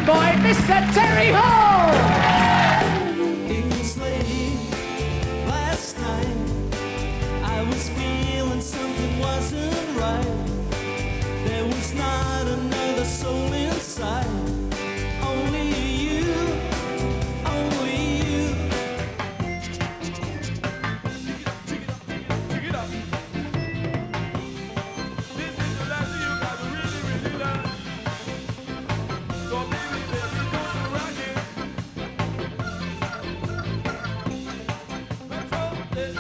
fanboy, Mr. Terry Hall! It was late last night. I was feeling something wasn't right. There was not another soul inside. Only you, only you. Check it up. This is the last you gotta really love. So baby, don't rock it. Let's hold it.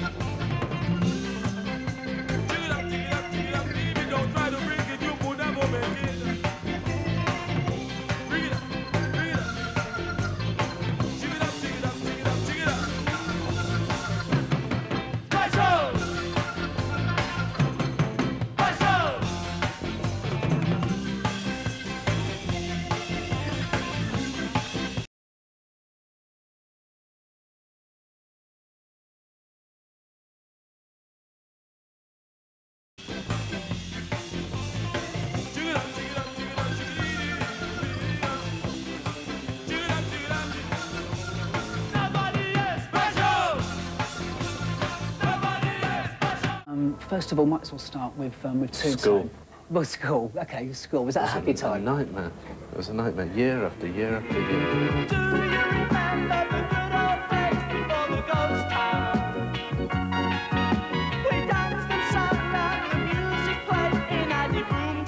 Check it up, baby, don't try to bring it, you will never make it. Bring it up. Check it up. Let's go! Let's go! First of all, might as well start with two School. time. Well, school. Okay, school. Was that a happy time? It was a nightmare. It was a nightmare, year after year after year. Do you remember the good old days before the ghost town? We danced and sang and the music played in Addy Boom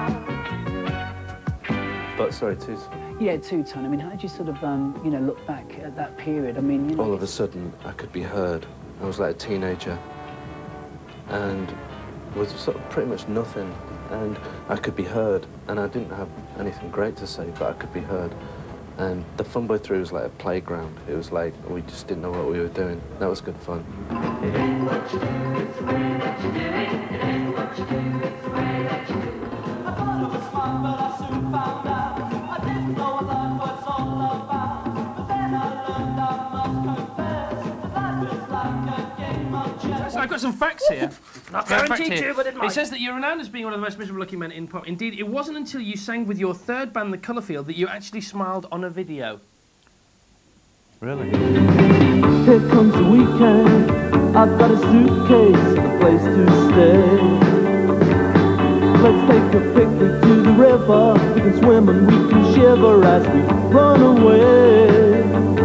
Town. But sorry, two. Yeah, two time. I mean, how did you sort of, you know, look back at that period? I mean, you know, All of a sudden, I could be heard. I was like a teenager, and was sort of pretty much nothing. And I could be heard, and I didn't have anything great to say, but I could be heard. And the Fun Boy 3 was like a playground. It was like we just didn't know what we were doing. That was good fun. It ain't what you do, it's the way that you do it. It ain't what you do, it's the way that you do it. I thought it was fun, but I soon found out I didn't know what life was all about. But then I learned I must confess that life is like a game of chess. So I've got some facts here. Not Fact guaranteed here. you, but it might. It says that you're renowned as being one of the most miserable-looking men in pop. Indeed, it wasn't until you sang with your third band, The Colourfield, that you actually smiled on a video. Really? Here comes the weekend. I've got a suitcase, a place to stay. Let's take a picnic to the river. We can swim and we can shiver as we run away.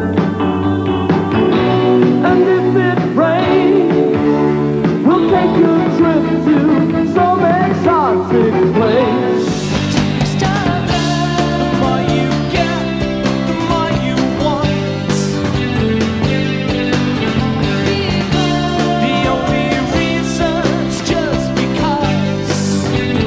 And if it rains, we'll take a trip to some exotic place. The more you get, the more you want. The only reason's just because.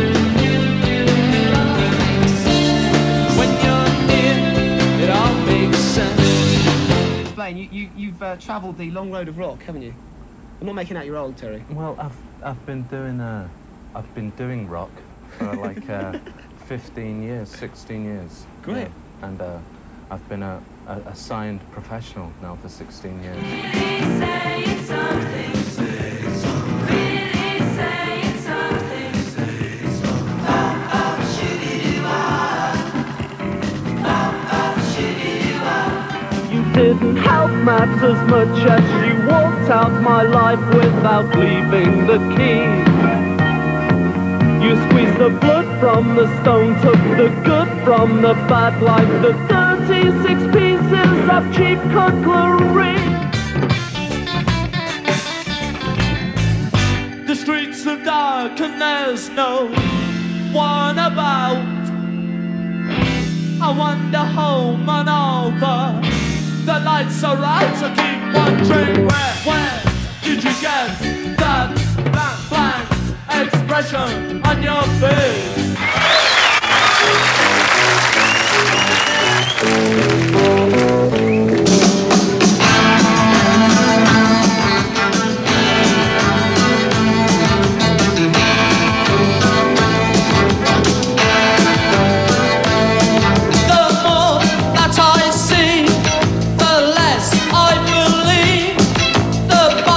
When you're near, it all makes sense. Explain, you've travelled the long road of rock, haven't you? I'm not making out you're old, Terry. Well, I've been doing rock for like 15 years, 16 years. Great. Yeah. And I've been a signed professional now for 16 years. Really saying something. Really saying something. Oh, oh, shitty-doo-ah. Oh, oh, shitty-doo-ah. You didn't help matters much as you walked out my life without leaving the key. You squeezed the blood from the stone, took the good from the bad, like the 36 pieces of cheap cutlery. The streets are dark and there's no one about. I wander home and over. The lights are out, so keep wondering where did you get that blank expression on your face?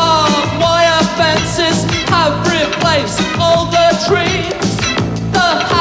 All the trees, the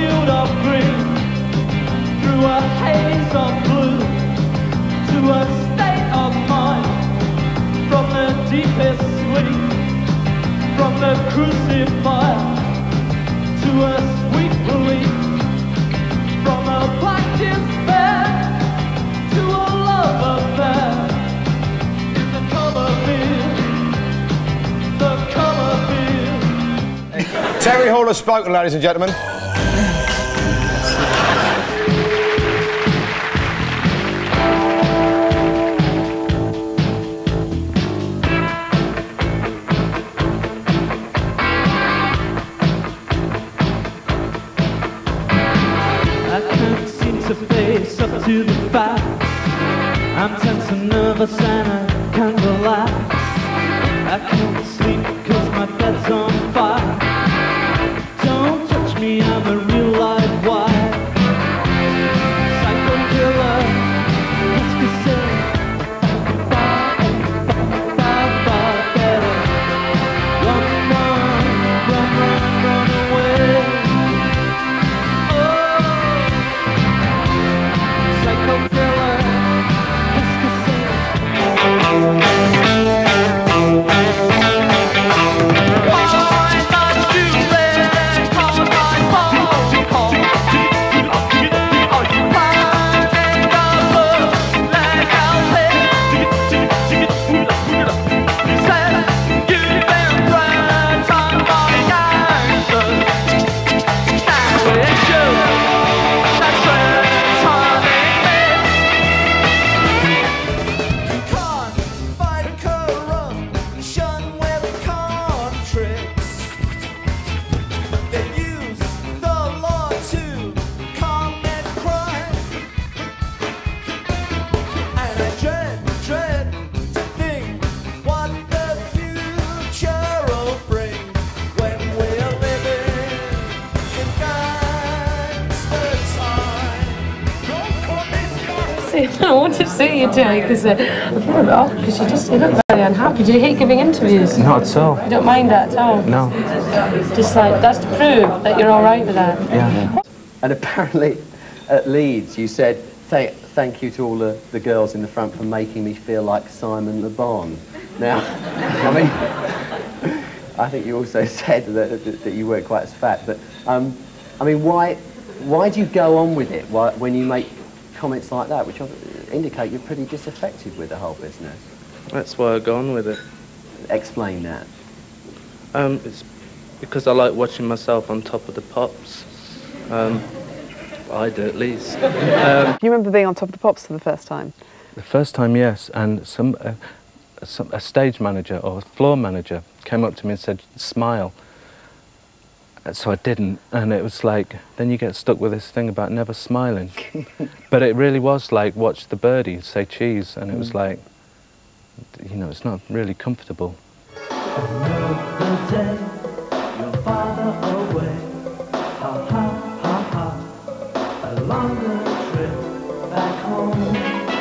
field of green, through a haze of blue, to a state of mind, from the deepest sleep, from the crucifier, to a sweet relief, from a black despair, to a love affair, in the colour field, the colour field. Terry Hall has spoken, ladies and gentlemen. I can't seem to face up to the facts. I'm tense and nervous and I can't relax. I can't sleep cause my bed's on fire. Don't touch me, I'm a real live wire. Psycho killer, let's go say far better. Run away. Psycho killer, let's go say I wanted to see you today because I feel a bit off because you look very unhappy. Do you hate giving interviews? Not at all. You don't mind that at all? No. Just like, that's to prove that you're all right with that. Yeah. And apparently at Leeds you said, thank you to all the girls in the front for making me feel like Simon Le Bon. Now, I mean, I think you also said that you weren't quite as fat, but I mean, why do you go on with it when you make comments like that, which indicate you're pretty disaffected with the whole business? That's why I go on with it. Explain that. It's because I like watching myself on Top of the Pops. I do at least. Do you remember being on Top of the Pops for the first time? The first time, yes, and a stage manager or a floor manager came up to me and said, smile. So I didn't, and it was like, then you get stuck with this thing about never smiling. But it really was like, watch the birdie say cheese, and it was like, you know, it's not really comfortable. Another day, your father away, ha ha ha ha, a longer trip back home.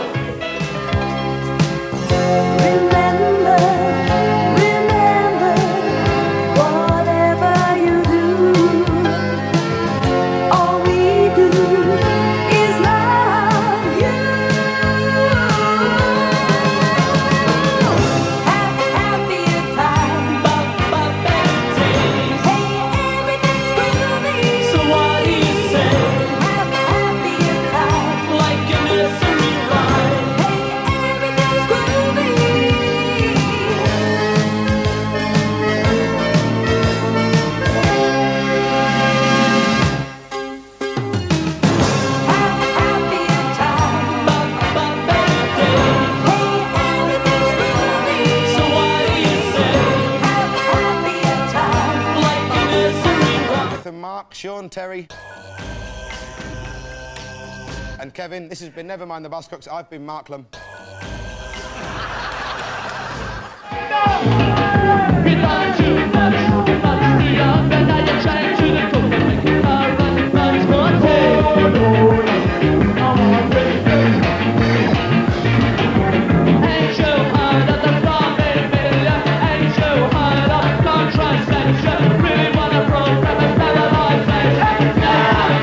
Mark, Sean, Terry and Kevin. This has been Never Mind the Bus Cooks. I've been Mark Lum. Really wanna program a satellite.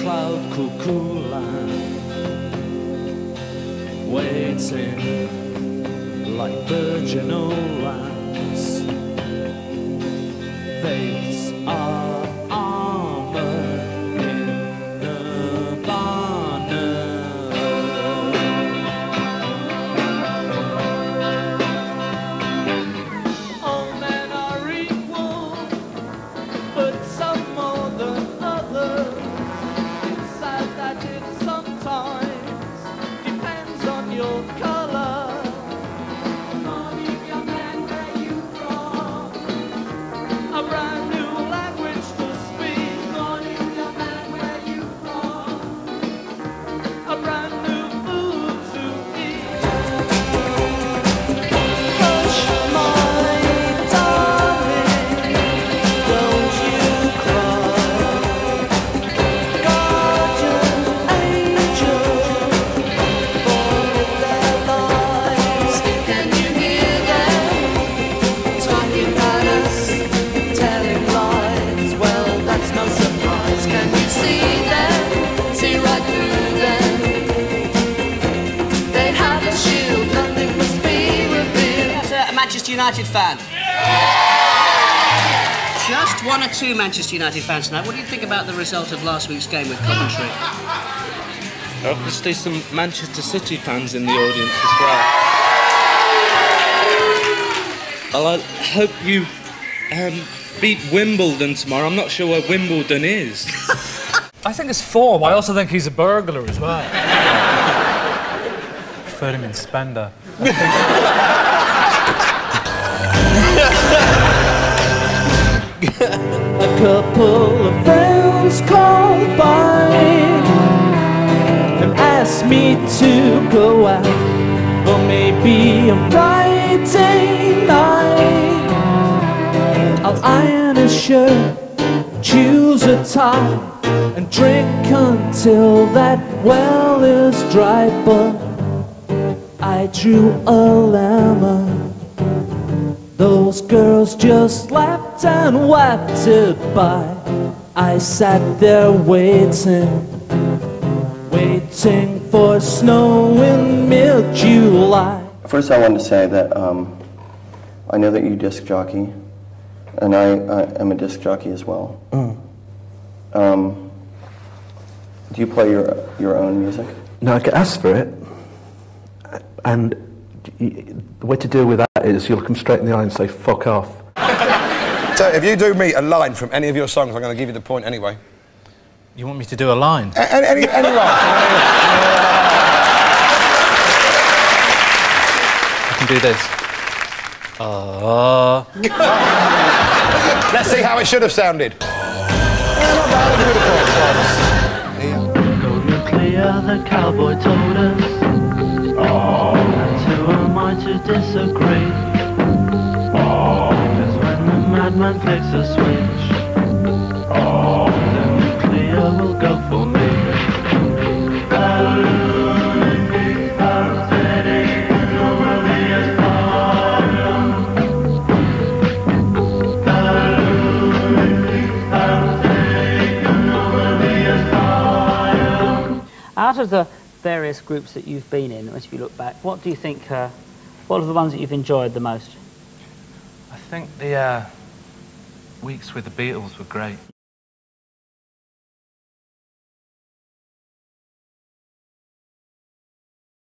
cloud cuckoo land, waiting like virginal lands. Faiths are armor in nirvana. All men are equal, but some more than others. It's sad that it sometimes depends on your colour. Morning, young man, where you from? A brand new language to speak. Morning, young man, where you from? A brand new food to eat. Hush, my darling, don't you cry. Guardian angel, born in their lives. Can you hear them talking about us, telling lies? Well, that's no surprise. Can you see them? See right through them. They have a shield, nothing must be revealed. That's a Manchester United fan. Just one or two Manchester United fans tonight. What do you think about the result of last week's game with Coventry? Obviously some Manchester City fans in the audience as well. Well, I hope you beat Wimbledon tomorrow. I'm not sure where Wimbledon is. I think it's form. I also think he's a burglar as well. Preferred him in Spender. A couple of friends called by and asked me to go out, or maybe on Friday night I'll iron a shirt, choose a tie, and drink until that well is dry. But I drew a lemon. Those girls just laughed and wiped it by. I sat there waiting for snow in mid-July. First, I wanted to say that I know that you disc jockey, and I am a disc jockey as well. Do you play your own music? No, I get asked for it, and the way to deal with that is you look them straight in the eye and say, fuck off. So if you do me a line from any of your songs, I'm going to give you the point anyway. You want me to do a line? Any line. I can do this. Let's see how it should have sounded. Go nuclear, the cowboy told us. And who am I to disagree? Because when the madman flicks a switch, the nuclear will go for me. Out of the various groups that you've been in, as you look back, what do you think, what are the ones that you've enjoyed the most? I think the weeks with the Beatles were great.